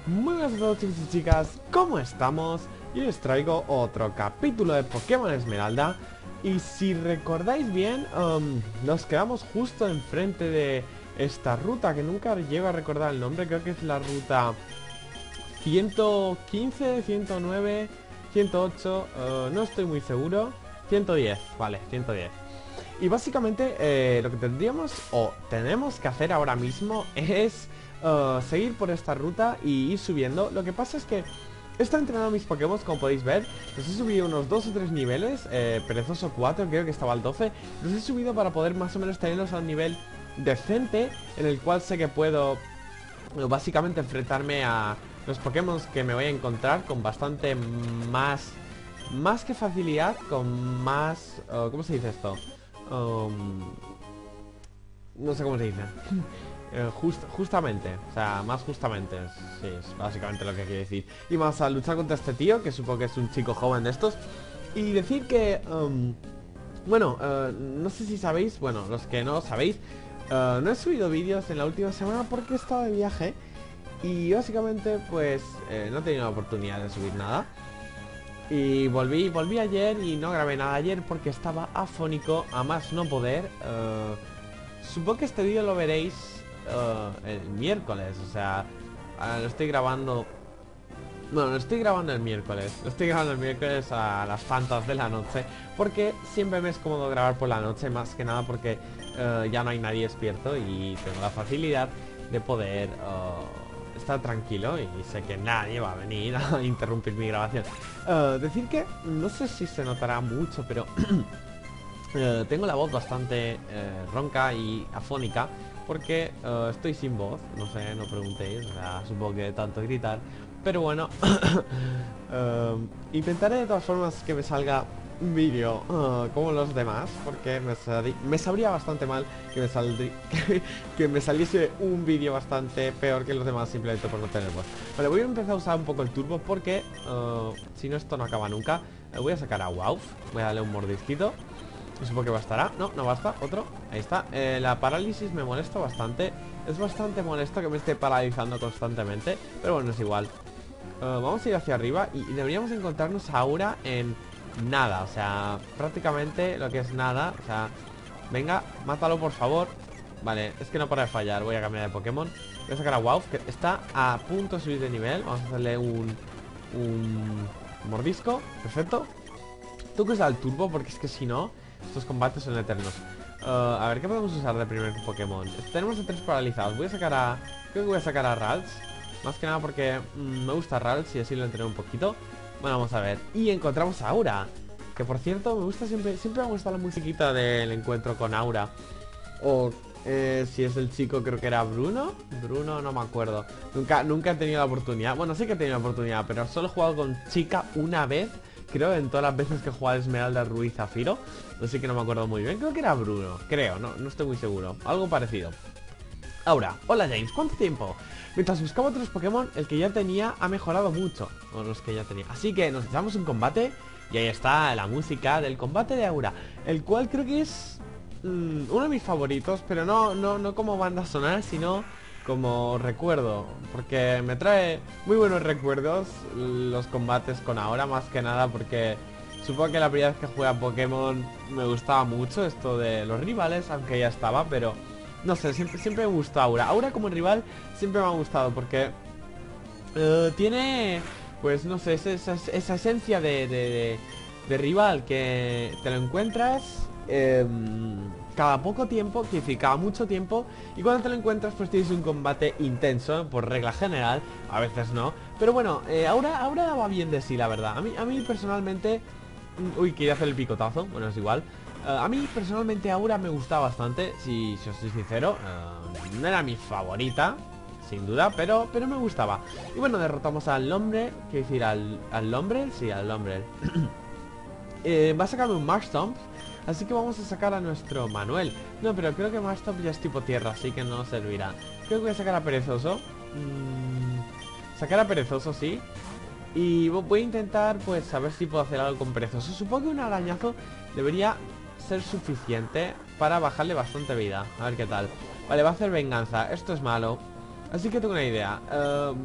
Muy buenas a todos, chicos y chicas, ¿cómo estamos? Y les traigo otro capítulo de Pokémon Esmeralda. Y si recordáis bien, nos quedamos justo enfrente de esta ruta que nunca llego a recordar el nombre. Creo que es la ruta 115, 109, 108, no estoy muy seguro. 110, vale, 110. Y básicamente lo que tendríamos o tenemos que hacer ahora mismo es seguir por esta ruta y ir subiendo. Lo que pasa es que he estado entrenando a mis Pokémon, como podéis ver. Los he subido unos 2 o 3 niveles, Perezoso 4, creo que estaba al 12. Los he subido para poder más o menos tenerlos a un nivel decente, en el cual sé que puedo básicamente enfrentarme a los Pokémon que me voy a encontrar con bastante más que facilidad, con más... ¿cómo se dice esto? No sé cómo se dice. Justamente, o sea, más justamente. Sí, es básicamente lo que quiere decir. Y vamos a luchar contra este tío, que supongo que es un chico joven de estos. Y decir que... bueno, no sé si sabéis, bueno, los que no sabéis, no he subido vídeos en la última semana porque he estado de viaje. Y básicamente, pues, no he tenido la oportunidad de subir nada. Y volví ayer y no grabé nada ayer porque estaba afónico a más no poder. Supongo que este vídeo lo veréis el miércoles, o sea, lo estoy grabando... Bueno, lo estoy grabando el miércoles. Lo estoy grabando el miércoles a las tantas de la noche, porque siempre me es cómodo grabar por la noche, más que nada porque ya no hay nadie despierto y tengo la facilidad de poder estar tranquilo y sé que nadie va a venir a interrumpir mi grabación. Decir que no sé si se notará mucho, pero tengo la voz bastante ronca y afónica porque estoy sin voz, no sé, no preguntéis, o sea, supongo que de tanto gritar. Pero bueno, intentaré de todas formas que me salga un vídeo como los demás, porque me sabría bastante mal que que me saliese un vídeo bastante peor que los demás simplemente por no tener voz. Vale, voy a empezar a usar un poco el turbo porque si no esto no acaba nunca. Voy a sacar a Wow, voy a darle un mordisquito. Supongo que bastará. No, no basta. Otro. Ahí está. La parálisis me molesta bastante. Es bastante molesto que me esté paralizando constantemente. Pero bueno, es igual. Vamos a ir hacia arriba y deberíamos encontrarnos a Aura en nada. O sea, prácticamente lo que es nada. O sea, venga, mátalo por favor. Vale, es que no para de fallar. Voy a cambiar de Pokémon. Voy a sacar a Wow, que está a punto de subir de nivel. Vamos a hacerle un mordisco. Perfecto. Tú que usas el turbo, porque es que si no, estos combates son eternos. A ver, ¿qué podemos usar de primer Pokémon? Tenemos a 3 paralizados. Voy a sacar a... Creo que voy a sacar a Ralts. Más que nada porque me gusta Ralts y así lo entreno un poquito. Bueno, vamos a ver. Y encontramos a Aura. Que por cierto, me gusta siempre me gusta la musiquita del encuentro con Aura. O si es el chico, creo que era Bruno. Bruno, no me acuerdo. Nunca he tenido la oportunidad. Bueno, sí que he tenido la oportunidad, pero solo he jugado con chica una vez. Creo, en todas las veces que he jugado Esmeralda, Ruiz, Zafiro. Así que no me acuerdo muy bien. Creo que era Bruno, creo, no estoy muy seguro. Algo parecido. Ahora, hola James, ¿cuánto tiempo? Mientras buscaba otros Pokémon, el que ya tenía ha mejorado mucho. O los que ya tenía. Así que nos echamos un combate. Y ahí está la música del combate de Aura. El cual creo que es uno de mis favoritos. Pero no como banda sonora, sino como recuerdo, porque me trae muy buenos recuerdos los combates con Aura, más que nada porque supongo que la primera vez que jugué a Pokémon me gustaba mucho esto de los rivales, aunque ya estaba, pero no sé, siempre me gustó Aura. Aura como rival siempre me ha gustado porque tiene, pues no sé, esa esencia de rival que te lo encuentras cada poco tiempo, que decir, cada mucho tiempo. Y cuando te lo encuentras pues tienes un combate intenso, por regla general. A veces no, pero bueno, Aura va bien de sí, la verdad. A mí personalmente... Uy, quería hacer el picotazo, bueno, es igual. A mí personalmente Aura me gusta bastante, si os soy sincero. No era mi favorita, sin duda, pero me gustaba. Y bueno, derrotamos al hombre, quiero decir, al Lombre, sí, al Lombre. Va a sacarme un Markstomp. Así que vamos a sacar a nuestro Manuel. No, pero creo que Markstomp ya es tipo tierra, así que no servirá. Creo que voy a sacar a Perezoso. Sacar a Perezoso, sí. Y voy a intentar, pues, a ver si puedo hacer algo con Perezoso. Supongo que un arañazo debería ser suficiente para bajarle bastante vida. A ver qué tal. Vale, va a hacer venganza. Esto es malo. Así que tengo una idea.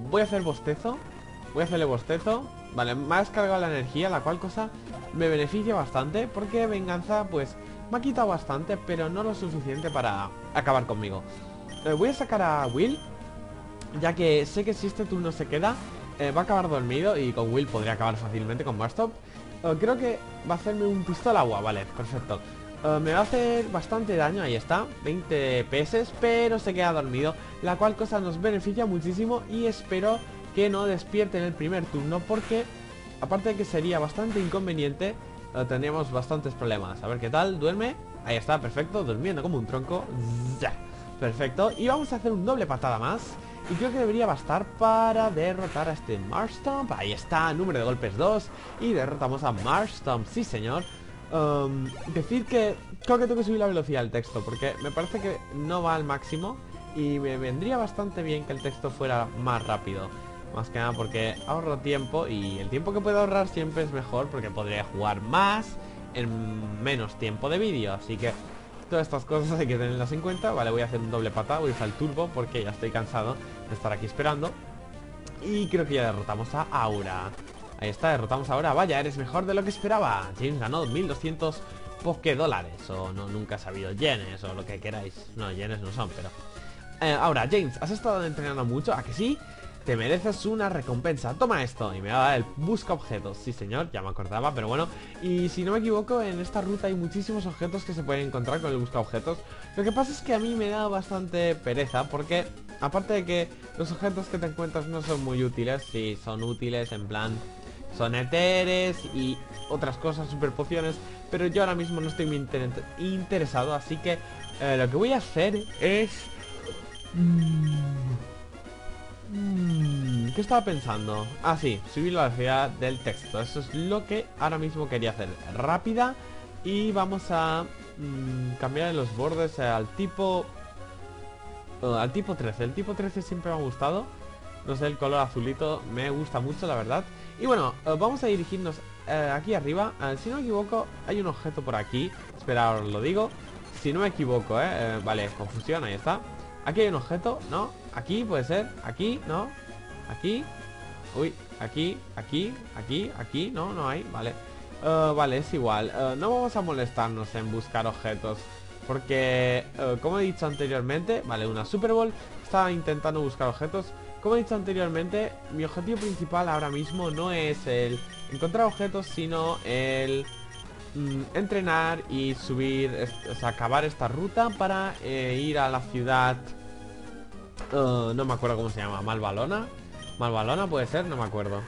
voy a hacer bostezo. Voy a hacerle bostezo. Vale, me ha descargado la energía, la cual cosa me beneficia bastante, porque venganza pues me ha quitado bastante, pero no lo suficiente para acabar conmigo. Voy a sacar a Will, ya que sé que si este turno se queda, va a acabar dormido, y con Will podría acabar fácilmente con Barstop. Creo que va a hacerme un pistola agua, vale, perfecto. Me va a hacer bastante daño, ahí está, 20 PS, pero se queda dormido, la cual cosa nos beneficia muchísimo, y espero que no despierte en el primer turno, porque aparte de que sería bastante inconveniente, tendríamos bastantes problemas. A ver qué tal, duerme, ahí está, perfecto, durmiendo como un tronco. Ya, perfecto, y vamos a hacer un doble patada más, y creo que debería bastar para derrotar a este Marshtomp. Ahí está, número de golpes 2, y derrotamos a Marshtomp, sí señor. Decir que creo que tengo que subir la velocidad del texto, porque me parece que no va al máximo, y me vendría bastante bien que el texto fuera más rápido. Más que nada porque ahorro tiempo, y el tiempo que puedo ahorrar siempre es mejor, porque podría jugar más en menos tiempo de vídeo. Así que todas estas cosas hay que tenerlas en cuenta. Vale, voy a hacer un doble patada, voy a usar el turbo porque ya estoy cansado de estar aquí esperando. Y creo que ya derrotamos a Aura. Ahí está, derrotamos a Aura. Vaya, eres mejor de lo que esperaba. James ganó 1200 $, o no, nunca he sabido, yenes o lo que queráis. No, yenes no son, pero ahora, James, ¿has estado entrenando mucho? ¿A que sí? Te mereces una recompensa, toma esto. Y me va a dar el busca objetos. Sí señor, ya me acordaba, pero bueno. Y si no me equivoco, en esta ruta hay muchísimos objetos que se pueden encontrar con el busca objetos. Lo que pasa es que a mí me da bastante pereza, porque aparte de que los objetos que te encuentras no son muy útiles, sí, son útiles en plan, son éteres y otras cosas, super pociones, pero yo ahora mismo no estoy muy interesado, así que lo que voy a hacer es... ¿Qué estaba pensando? Ah, sí, subir la velocidad del texto. Eso es lo que ahora mismo quería hacer. Rápida. Y vamos a cambiar los bordes al tipo... al tipo 13. El tipo 13 siempre me ha gustado. No sé, el color azulito me gusta mucho, la verdad. Y bueno, vamos a dirigirnos aquí arriba. Si no me equivoco, hay un objeto por aquí. Espera, os lo digo. Si no me equivoco, vale, confusión, ahí está. Aquí hay un objeto, ¿no? Aquí puede ser, aquí, ¿no? Aquí, uy, aquí, aquí, aquí, aquí, no, no hay, vale. Vale, es igual, no vamos a molestarnos en buscar objetos, porque, como he dicho anteriormente, vale, una Super Bowl, estaba intentando buscar objetos. Como he dicho anteriormente, mi objetivo principal ahora mismo no es el encontrar objetos, sino el entrenar y subir, o sea, acabar esta ruta para ir a la ciudad... no me acuerdo cómo se llama, Malvalona. Malvalona puede ser, no me acuerdo.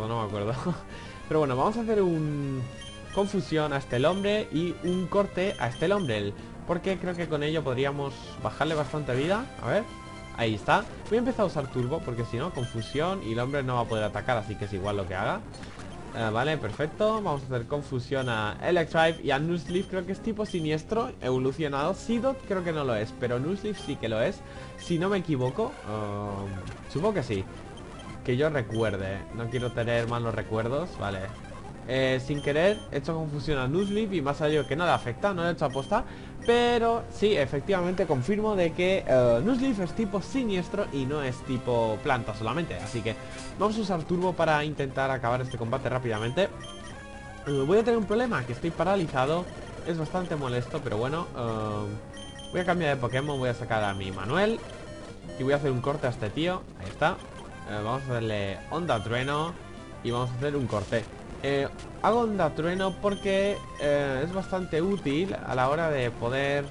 Pero bueno, vamos a hacer un confusión a este hombre y un corte a este hombre, porque creo que con ello podríamos bajarle bastante vida. A ver, ahí está. Voy a empezar a usar turbo, porque si no, confusión y el hombre no va a poder atacar, así que es igual lo que haga. Vale, perfecto. Vamos a hacer confusión a Electrive y a Nuzleaf, creo que es tipo siniestro evolucionado. Seedot creo que no lo es, pero Nuzleaf sí que lo es, si no me equivoco. Supongo que sí, que yo recuerde. No quiero tener malos recuerdos, vale. Sin querer he hecho confusión a Nuzleaf y me ha salido que no le afecta, no le he hecho aposta. Pero sí, efectivamente confirmo de que Nuzleaf es tipo siniestro y no es tipo planta solamente. Así que vamos a usar turbo para intentar acabar este combate rápidamente. Voy a tener un problema, que estoy paralizado. Es bastante molesto, pero bueno. Voy a cambiar de Pokémon, voy a sacar a mi Manuel y voy a hacer un corte a este tío. Ahí está. Vamos a hacerle onda trueno y vamos a hacer un corte. Hago onda trueno porque es bastante útil a la hora de poder...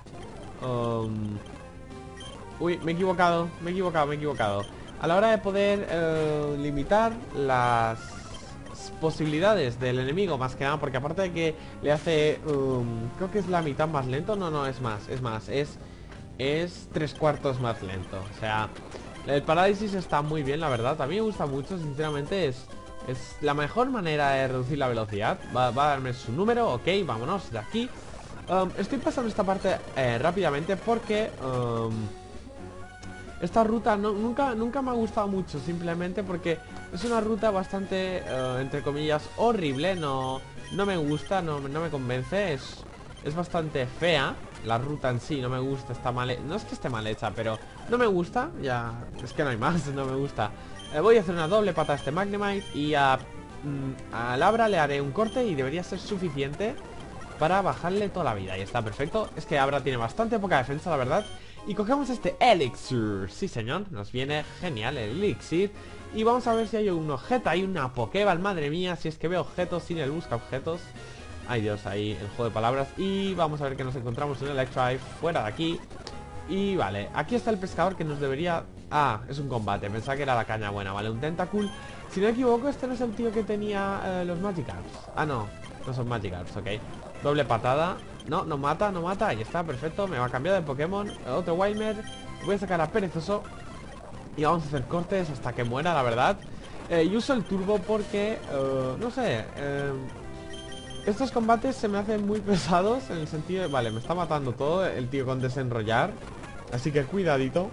Uy, me he equivocado. A la hora de poder limitar las posibilidades del enemigo, más que nada, porque aparte de que le hace... creo que es la mitad más lento. No, es más, es 3/4 más lento. O sea, el parálisis está muy bien, la verdad. A mí me gusta mucho, sinceramente. Es la mejor manera de reducir la velocidad. Va a darme su número, ok, vámonos de aquí. Estoy pasando esta parte rápidamente porque esta ruta nunca me ha gustado mucho, simplemente porque es una ruta bastante, entre comillas, horrible. No me gusta, no me convence. Es bastante fea. La ruta en sí no me gusta, está mal. No es que esté mal hecha, pero no me gusta. Ya, es que no hay más, no me gusta. Voy a hacer una doble pata a este Magnemite y a Labra le haré un corte y debería ser suficiente para bajarle toda la vida. Y está perfecto. Es que Abra tiene bastante poca defensa, la verdad. Y cogemos este Elixir. Sí, señor, nos viene genial el Elixir. Y vamos a ver si hay un objeto, hay una Pokéball, madre mía. Si es que veo objetos sin el busca objetos. Ay Dios, ahí el juego de palabras. Y vamos a ver que nos encontramos en el Electrive, fuera de aquí. Y vale, aquí está el pescador que nos debería... Ah, es un combate, pensaba que era la caña buena. Vale, un Tentacool. Si no me equivoco, este no es el tío que tenía los Magikarps. Ah, no, no son Magikarps, ok. Doble patada. No, no mata, no mata. Ahí está, perfecto, me va a cambiar de Pokémon. Otro Wilmer. Voy a sacar a Perezoso y vamos a hacer cortes hasta que muera, la verdad. Y uso el turbo porque, no sé, estos combates se me hacen muy pesados. En el sentido de, vale, me está matando todo el tío con desenrollar. Así que cuidadito.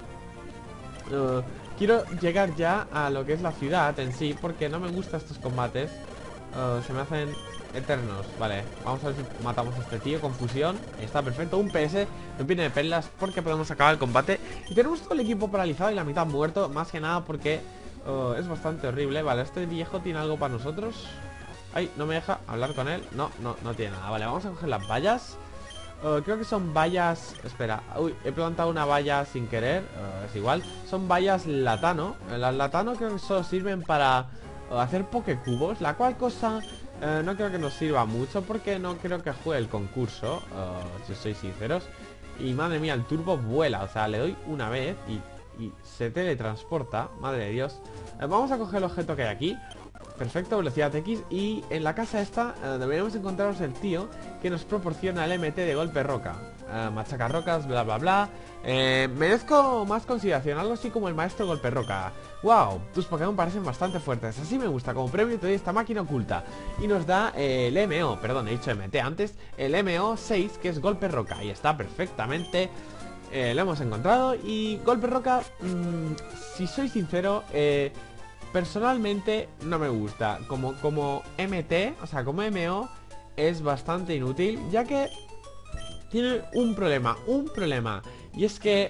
Quiero llegar ya a lo que es la ciudad en sí, porque no me gustan estos combates. Se me hacen eternos. Vale, vamos a ver si matamos a este tío. Confusión, está perfecto. Un PS, no viene de perlas porque podemos acabar el combate. Y tenemos todo el equipo paralizado y la mitad muerto. Más que nada porque es bastante horrible. Vale, este viejo tiene algo para nosotros. Ay, no me deja hablar con él. No tiene nada. Vale, vamos a coger las vallas. Creo que son vallas... Espera, uy, he plantado una valla sin querer. Es igual. Son vallas latano. Las latano creo que solo sirven para hacer pokecubos. La cual cosa no creo que nos sirva mucho porque no creo que juegue el concurso, si os sois sinceros. Y madre mía, el turbo vuela. O sea, le doy una vez y se teletransporta. Madre de Dios. Vamos a coger el objeto que hay aquí. Perfecto, velocidad X. Y en la casa esta deberíamos encontrarnos el tío que nos proporciona el MT de golpe roca. Machaca rocas, bla bla bla. Merezco más consideración, algo así como el maestro golpe roca. Wow, tus Pokémon parecen bastante fuertes. Así me gusta, como premio te doy esta máquina oculta. Y nos da el MO, perdón, he dicho MT antes. El MO 6, que es golpe roca. Y está perfectamente. Lo hemos encontrado. Y golpe roca, si soy sincero, personalmente no me gusta. Como MT, o sea, como MO, es bastante inútil, ya que tiene un problema. Y es que...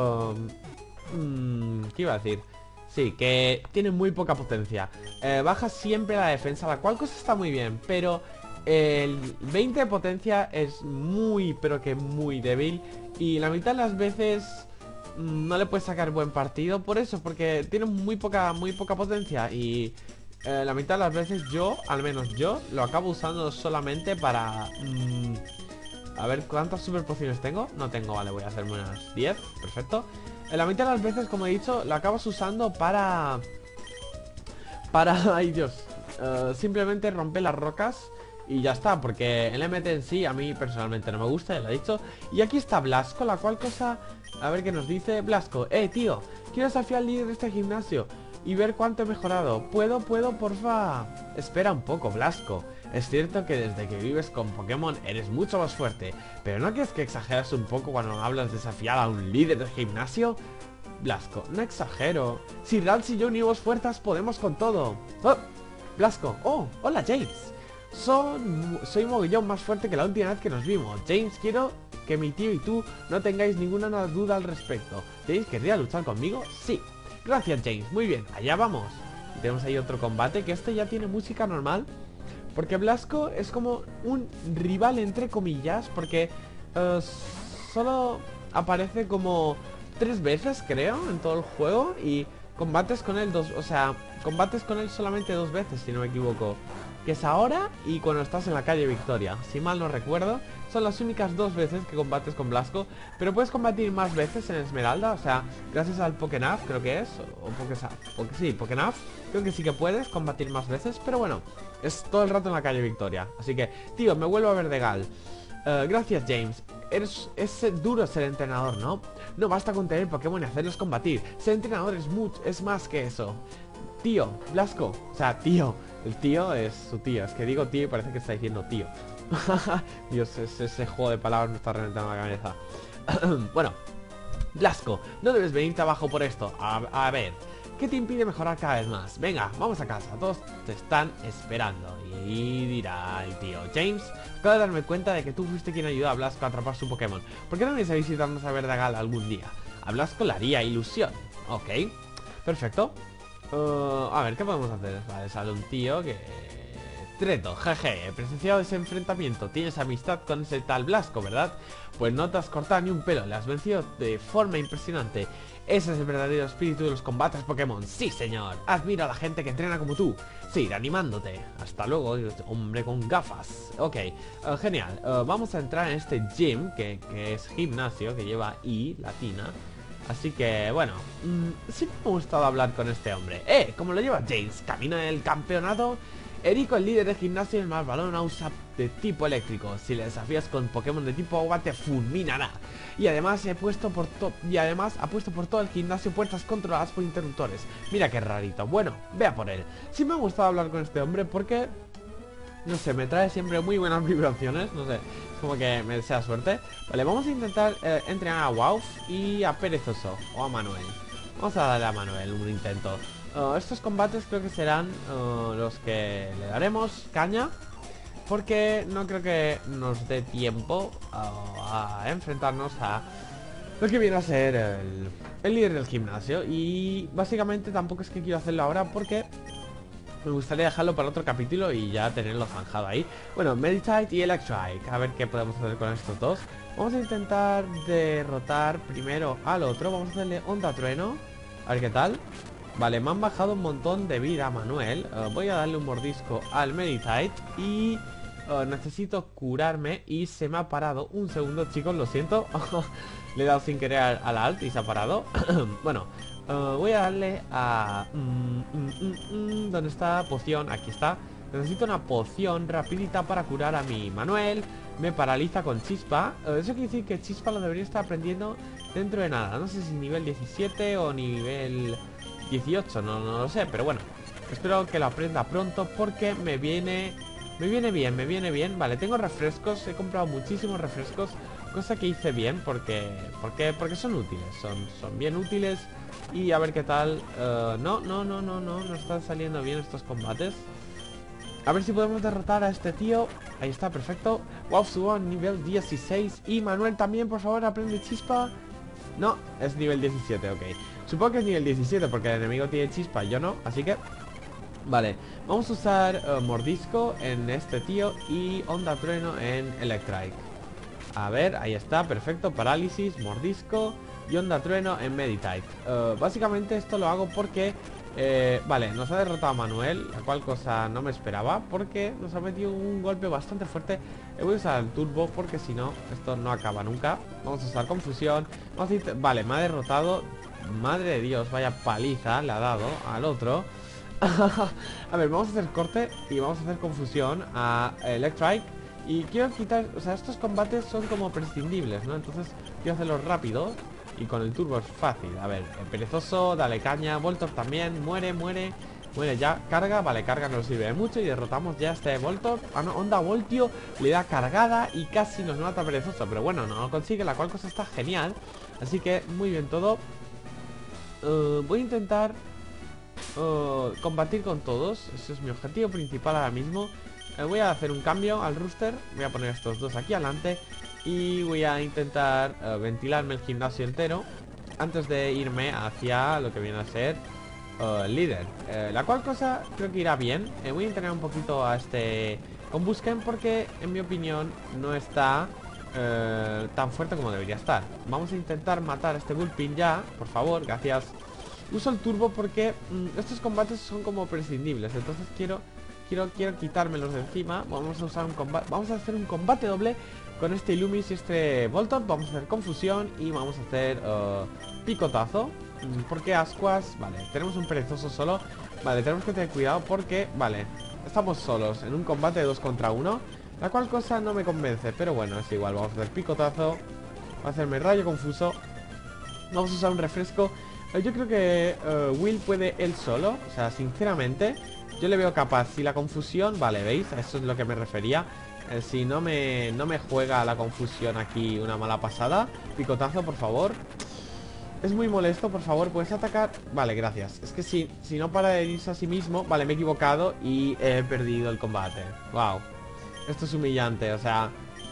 ¿qué iba a decir? Sí, que tiene muy poca potencia. Baja siempre la defensa, la cual cosa está muy bien, pero el 20 de potencia es muy, pero que muy débil. Y la mitad de las veces no le puedes sacar buen partido por eso, porque tiene muy poca potencia. Y la mitad de las veces al menos yo, lo acabo usando solamente para... a ver, ¿cuántas super pociones tengo? No tengo, vale, voy a hacerme unas 10, perfecto. La mitad de las veces, como he dicho, lo acabas usando para... ay Dios, simplemente romper las rocas y ya está, porque el MT en sí a mí personalmente no me gusta, ya lo he dicho. Y aquí está Blasco, la cual cosa... A ver qué nos dice Blasco. Tío, quiero desafiar al líder de este gimnasio y ver cuánto he mejorado. ¿Puedo, porfa? Espera un poco, Blasco. Es cierto que desde que vives con Pokémon eres mucho más fuerte, pero ¿no crees que exageras un poco cuando hablas de desafiar a un líder del gimnasio? Blasco, no exagero. Si Ralts y yo unimos fuerzas podemos con todo. ¡Oh! Blasco, oh, hola James. Soy mogollón más fuerte que la última vez que nos vimos. James, quiero que mi tío y tú no tengáis ninguna duda al respecto. ¿James querría luchar conmigo? Sí. Gracias James, muy bien, allá vamos. Y tenemos ahí otro combate, que este ya tiene música normal, porque Blasco es como un rival entre comillas, porque solo aparece como 3 veces creo en todo el juego. Y combates con él combates con él solamente 2 veces, si no me equivoco, que es ahora y cuando estás en la calle Victoria, si mal no recuerdo. Son las únicas 2 veces que combates con Blasco, pero puedes combatir más veces en Esmeralda, o sea, gracias al Pokénaf creo que es, sí, Pokénaf, creo que sí que puedes combatir más veces, pero bueno, es todo el rato en la calle Victoria. Así que, tío, me vuelvo a Verdegal. Gracias James. Es duro ser entrenador, ¿no? No basta con tener Pokémon y hacerlos combatir. Ser entrenador es más que eso. Tío, Blasco, o sea, tío. El tío es su tío, es que digo tío y parece que está diciendo tío. Dios, ese juego de palabras me está reventando la cabeza. Bueno, Blasco, no debes venirte abajo por esto. A ver, ¿qué te impide mejorar cada vez más? Venga, vamos a casa, todos te están esperando. Y dirá el tío James, acabo de darme cuenta de que tú fuiste quien ayudó a Blasco a atrapar su Pokémon. ¿Por qué no vienes a visitarnos a Verdegal algún día? A Blasco le haría ilusión. Ok, perfecto. A ver, ¿qué podemos hacer? Vale, sale un tío que... Treto, jeje, presenciado ese enfrentamiento. Tienes amistad con ese tal Blasco, ¿verdad? Pues no te has cortado ni un pelo, le has vencido de forma impresionante. Ese es el verdadero espíritu de los combates Pokémon. Sí, señor. Admiro a la gente que entrena como tú. Seguir animándote. Hasta luego, hombre con gafas. Ok, genial. Vamos a entrar en este gym, que es gimnasio, que lleva I latina. Así que, bueno, siempre me ha gustado hablar con este hombre. ¿Cómo lo lleva James? ¿Camina en el campeonato? Erico, el líder de gimnasio y el más balón usa de tipo eléctrico. Si le desafías con Pokémon de tipo agua te fulminará. Y además ha puesto por todo el gimnasio puertas controladas por interruptores. Mira qué rarito. Bueno, vea por él. Sí me ha gustado hablar con este hombre porque, no sé, me trae siempre muy buenas vibraciones. No sé, es como que me desea suerte. Vale, vamos a intentar entrenar a Wauf y a Perezoso. O a Manuel. Vamos a darle a Manuel un intento. Estos combates creo que serán los que le daremos caña, porque no creo que nos dé tiempo a enfrentarnos a lo que viene a ser el líder del gimnasio. Y básicamente tampoco es que quiero hacerlo ahora porque me gustaría dejarlo para otro capítulo y ya tenerlo zanjado ahí. Bueno, Meditite y Electrike. A ver qué podemos hacer con estos dos. Vamos a intentar derrotar primero al otro. Vamos a hacerle Onda Trueno. A ver qué tal. Vale, me han bajado un montón de vida, Manuel. Voy a darle un mordisco al Meditite. Y necesito curarme. Y se me ha parado. Un segundo, chicos, lo siento. Le he dado sin querer al alt y se ha parado. Bueno, voy a darle a... ¿dónde está? Poción, aquí está. Necesito una poción rapidita para curar a mi Manuel. Me paraliza con Chispa. Eso quiere decir que Chispa lo debería estar aprendiendo dentro de nada. No sé si nivel 17 o nivel 18, no lo sé, pero bueno, espero que lo aprenda pronto porque me viene bien. Vale, tengo refrescos, he comprado muchísimos refrescos, cosa que hice bien porque son útiles, son bien útiles. Y a ver qué tal. No están saliendo bien estos combates. A ver si podemos derrotar a este tío. Ahí está, perfecto. Wow, subo a nivel 16. Y Manuel también, por favor, aprende Chispa. No, es nivel 17, ok. Supongo que es nivel 17 porque el enemigo tiene Chispa y yo no, así que... Vale, vamos a usar Mordisco en este tío y Onda Trueno en Electrike. A ver, ahí está, perfecto. Parálisis, Mordisco y Onda Trueno en Meditite. Básicamente esto lo hago porque... vale, nos ha derrotado a Manuel, la cual cosa no me esperaba porque nos ha metido un golpe bastante fuerte. Voy a usar el turbo porque si no, esto no acaba nunca. Vamos a usar confusión. Vale, me ha derrotado. Madre de Dios, vaya paliza le ha dado al otro. A ver, vamos a hacer corte y vamos a hacer confusión a Electrike. Y quiero quitar, o sea, estos combates son como prescindibles, ¿no? Entonces quiero hacerlos rápido. Y con el turbo es fácil. A ver, Perezoso, dale caña. Voltorb también, muere ya, carga, vale, carga no sirve de mucho. Y derrotamos ya a este Voltorb. Ah, no, Onda Voltio le da cargada y casi nos mata Perezoso. Pero bueno, no lo consigue, la cual cosa está genial. Así que muy bien todo. Voy a intentar combatir con todos. Ese es mi objetivo principal ahora mismo. Voy a hacer un cambio al rooster. Voy a poner estos dos aquí adelante. Y voy a intentar ventilarme el gimnasio entero antes de irme hacia lo que viene a ser el líder. La cual cosa creo que irá bien. Voy a entrenar un poquito a este Combusken porque en mi opinión no está tan fuerte como debería estar. Vamos a intentar matar a este Bullpin ya, por favor, gracias. Uso el turbo porque estos combates son como prescindibles. Entonces quiero quitármelos de encima. Vamos a usar un combate. Vamos a hacer un combate doble con este Illumis y este Voltorb. Vamos a hacer confusión y vamos a hacer picotazo. Porque ascuas, vale, tenemos un perezoso solo. Vale, tenemos que tener cuidado porque, vale, estamos solos en un combate de 2 contra 1. La cual cosa no me convence, pero bueno, es igual. Vamos a hacer picotazo. Voy a hacerme rayo confuso. Vamos a usar un refresco. Yo creo que Will puede él solo. O sea, sinceramente yo le veo capaz. Si la confusión, vale, ¿veis? A eso es lo que me refería. Si no me juega la confusión aquí una mala pasada. Picotazo, por favor. Es muy molesto, por favor, ¿puedes atacar? Vale, gracias. Es que si no para de irse a sí mismo. Vale, me he equivocado y he perdido el combate. Wow. Esto es humillante, o sea,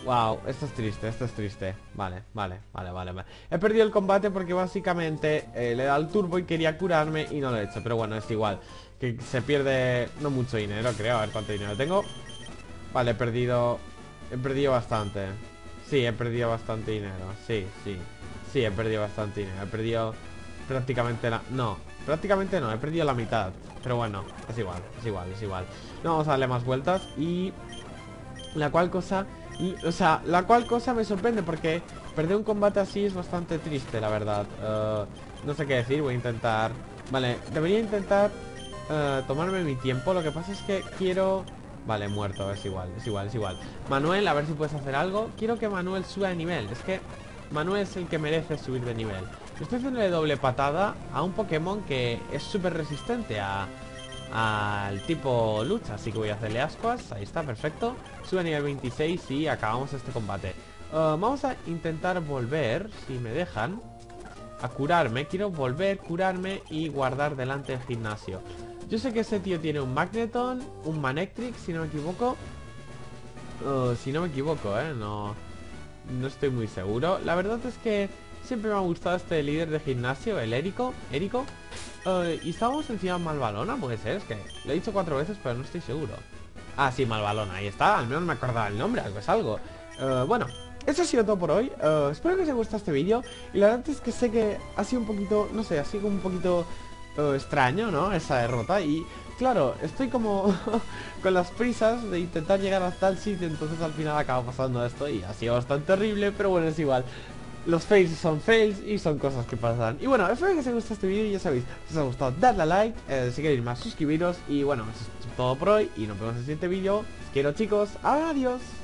Wow, esto es triste, esto es triste. Vale. He perdido el combate porque básicamente le he dado el turbo y quería curarme y no lo he hecho. Pero bueno, es igual. Que se pierde no mucho dinero, creo. A ver cuánto dinero tengo. Vale, he perdido bastante. Sí, he perdido bastante dinero. Sí, he perdido bastante dinero. He perdido prácticamente la... No, prácticamente no, he perdido la mitad. Pero bueno, es igual. No, vamos a darle más vueltas y... La cual cosa me sorprende porque perder un combate así es bastante triste, la verdad. No sé qué decir, voy a intentar... Vale, debería intentar tomarme mi tiempo. Lo que pasa es que quiero... Vale, muerto, es igual. Manuel, a ver si puedes hacer algo. Quiero que Manuel suba de nivel. Es que Manuel es el que merece subir de nivel. Estoy haciéndole doble patada a un Pokémon que es súper resistente al tipo lucha, así que voy a hacerle ascuas. Ahí está, perfecto. Sube a nivel 26 y acabamos este combate. Vamos a intentar volver, si me dejan, a curarme. Quiero volver, curarme y guardar delante del gimnasio. Yo sé que ese tío tiene un Magneton, un Manectric, si no me equivoco. No estoy muy seguro. La verdad es que siempre me ha gustado este líder de gimnasio, el Erico. Y estábamos encima de Malvalona, puede ser. Es que lo he dicho 4 veces, pero no estoy seguro. Ah, sí, Malvalona, ahí está. Al menos me acordaba el nombre, algo es algo. Bueno, eso ha sido todo por hoy. Espero que os haya gustado este vídeo. Y la verdad es que sé que ha sido un poquito, no sé, ha sido un poquito extraño, ¿no? Esa derrota. Y claro, estoy como con las prisas de intentar llegar hasta el sitio. Entonces al final acaba pasando esto y ha sido bastante horrible, pero bueno, es igual. Los fails son fails y son cosas que pasan. Y bueno, espero que os haya gustado este vídeo. Y ya sabéis, si os ha gustado, dadle a like, si queréis más, suscribiros. Y bueno, eso es todo por hoy y nos vemos en el siguiente vídeo. Os quiero, chicos, adiós.